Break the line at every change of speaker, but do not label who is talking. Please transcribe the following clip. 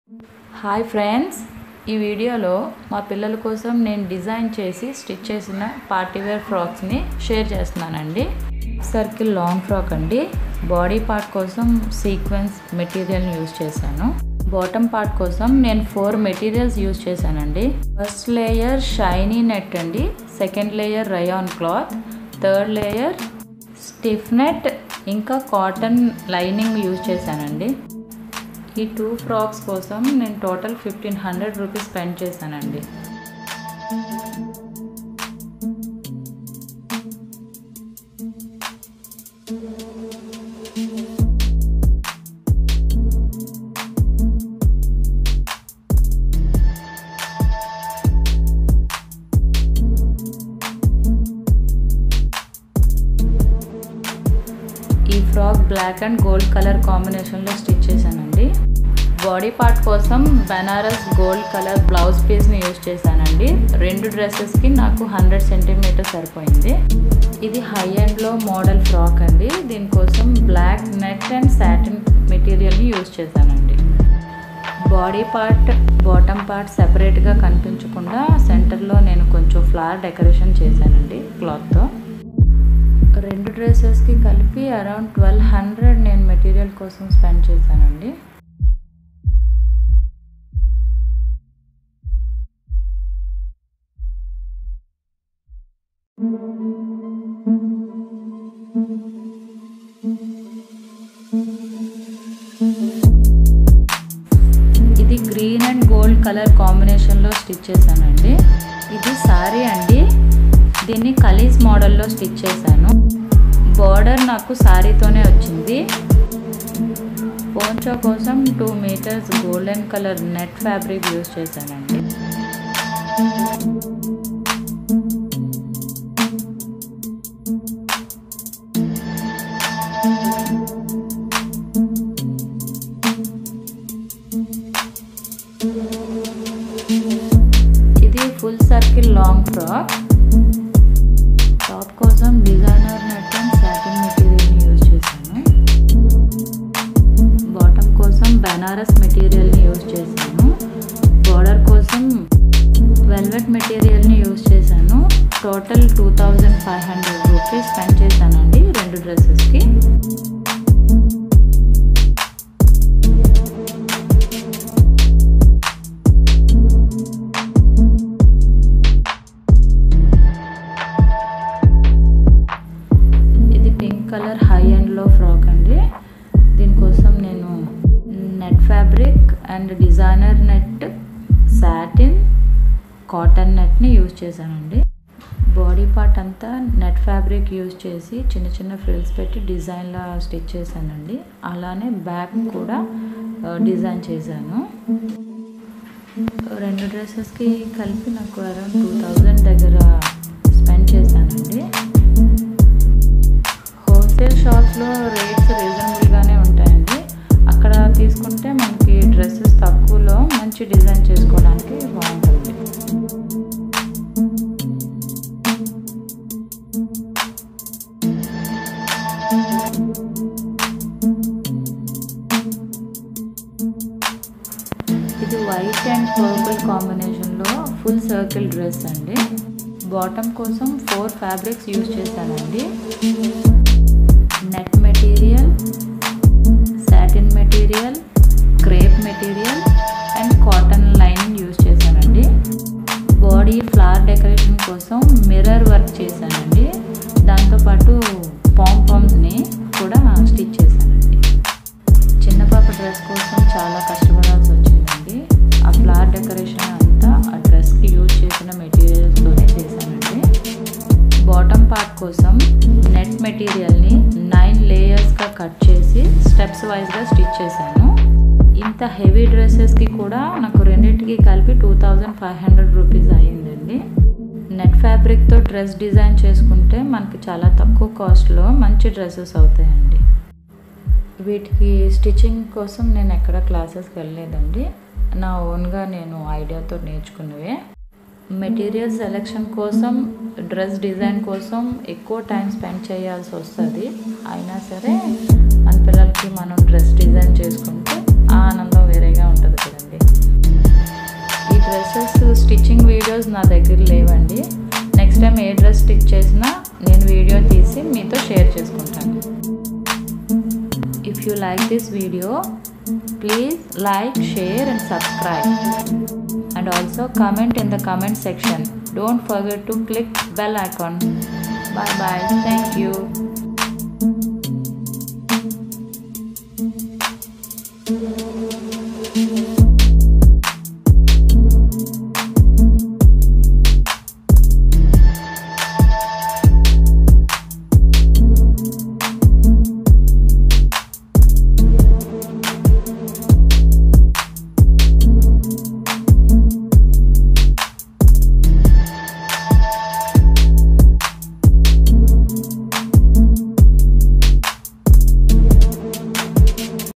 Hi friends, ఈ వీడియోలో మా పిల్లల కోసం నేను డిజైన్ చేసి స్టిచ్ చేసిన పార్టీ వేర్ ఫ్రాక్స్ని షేర్ చేస్తున్నానండి. సర్కిల్ లాంగ్ ఫ్రాక్ అండి. బాడీ పార్ట్ కోసం సీక్వెన్స్ మెటీరియల్ని యూజ్ చేశాను. బాటమ్ పార్ట్ కోసం నేను 4 మెటీరియల్స్ యూజ్ చేశానండి. ఫస్ట్ లేయర్ షైనీ నెట్ అండి, second layer rayon cloth, third layer stiff net, ఇంకా కాటన్ లైనింగ్ యూజ్ చేశానండి. ఈ 2 ఫ్రాక్స్ కోసం నేను టోటల్ 1500 రూపీస్ స్పెండ్ చేశానండి. ఈ frock black and gold colour కాంబినేషన్లో స్టిచ్ చేశానండి. బాడీ పార్ట్ కోసం బెనారస్ గోల్డ్ కలర్ బ్లౌజ్ పీస్ని యూజ్ చేశానండి. 2 డ్రెస్సెస్కి నాకు 100 సెంటీమీటర్ సరిపోయింది. ఇది హై ఎండ్లో మోడల్ ఫ్రాక్ అండి. దీనికోసం బ్లాక్ నెట్ అండ్ సాటిన్ మెటీరియల్ని యూజ్ చేశానండి. బాడీ పార్ట్ బాటమ్ పార్ట్ సెపరేట్గా కనిపించకుండా సెంటర్లో నేను కొంచెం ఫ్లవర్ డెకరేషన్ చేశానండి క్లాత్తో. 2 డ్రెస్సెస్కి కలిపి అరౌండ్ 1200 నేను మెటీరియల్ కోసం స్పెండ్ చేశానండి. ఇది గ్రీన్ అండ్ గోల్డ్ కలర్ కాంబినేషన్లో స్టిచ్ చేశానండి. ఇది సారీ అండి. దీన్ని కలీజ్ మోడల్లో స్టిచ్ చేశాను. బార్డర్ నాకు సారీతోనే వచ్చింది. పోంచో కోసం 2 metres golden colour net fabric use చేశానండి. ఇది full circle long frock. Top కోసం డిజైనర్ నెట్ అండ్ సాటిన్ మెటీరియల్ని యూజ్ చేశాను. బాటమ్ కోసం బెనారస్ మెటీరియల్ని యూజ్ చేశాను. బార్డర్ కోసం వెల్వెట్ మెటీరియల్ని యూజ్ చేశాను. టోటల్ 2500 రూపీస్ స్పెండ్ చేశానండి 2 డ్రెస్సెస్కి. కలర్ హై ఎండ్లో ఫ్రాక్ అండి. దీనికోసం నేను net fabric and designer net, satin, cotton నెట్ని యూజ్ చేశానండి. బాడీ పార్ట్ అంతా నెట్ ఫ్యాబ్రిక్ యూజ్ చేసి చిన్న చిన్న ఫ్రిల్స్ పెట్టి డిజైన్లా స్టిచ్ చేశానండి. అలానే బ్యాక్ కూడా డిజైన్ చేశాను. 2 డ్రెస్సెస్కి కలిపి నాకు అరౌండ్ 2000 దగ్గర స్పెండ్ చేశానండి. హోల్సేల్ షాప్స్లో రేట్స్ రీజనబుల్గానే ఉంటాయండి. అక్కడ తీసుకుంటే మనకి డ్రెస్సెస్ తక్కువలో మంచి డిజైన్ చేసుకోవడానికి బాగుంటుంది. ఇది వైట్ అండ్ పర్పుల్ కాంబినేషన్లో ఫుల్ సర్కిల్ డ్రెస్ అండి. బాటమ్ కోసం 4 ఫ్యాబ్రిక్స్ యూజ్ చేశానండి. Net material, satin material, crepe material and cotton lining use చేశానండి. బాడీ ఫ్లవర్ డెకరేషన్ కోసం మిర్రర్ వర్క్ చేశానండి. దాంతోపాటు పాంపామ్స్ని కూడా స్టిచ్ చేశానండి. చిన్న పాప డ్రెస్ కోసం చాలా కష్టపడాల్సి వచ్చిందండి. ఆ ఫ్లవర్ డెకరేషన్ అంతా ఆ డ్రెస్కి యూజ్ చేసిన మెటీరియల్స్తోనే చేశానండి. బాటమ్ పార్ట్ కోసం నెట్ మెటీరియల్ని 9 లేయర్స్గా కట్ చేసి స్టెప్స్ వైజ్గా స్టిచ్ చేశాను. ఇంత హెవీ డ్రెస్సెస్కి కూడా నాకు రెండింటికి కలిపి 2500 రూపీస్ అయ్యిందండి. నెట్ ఫ్యాబ్రిక్తో డ్రెస్ డిజైన్ చేసుకుంటే మనకి చాలా తక్కువ కాస్ట్లో మంచి డ్రెస్సెస్ అవుతాయండి. వీటికి స్టిచ్చింగ్ కోసం నేను ఎక్కడ క్లాసెస్కి వెళ్ళలేదండి. నా ఓన్గా నేను ఐడియాతో నేర్చుకున్నవే. మెటీరియల్ సెలెక్షన్ కోసం, డ్రెస్ డిజైన్ కోసం ఎక్కువ టైం స్పెండ్ చేయాల్సి వస్తుంది. అయినా సరే మన పిల్లలకి మనం డ్రెస్ డిజైన్ చేసుకుంటే ఆ ఆనందం వేరేగా ఉంటుంది కదండి. స్టిచ్చింగ్ వీడియోస్ నా దగ్గర లేవండి. నెక్స్ట్ టైం ఏ డ్రెస్ స్టిచ్ చేసినా నేను వీడియో తీసి మీతో షేర్ చేసుకుంటాను. If you like this video, please like, share and subscribe. And also comment in the comment section. Don't forget to click bell icon. Bye bye. Thank you.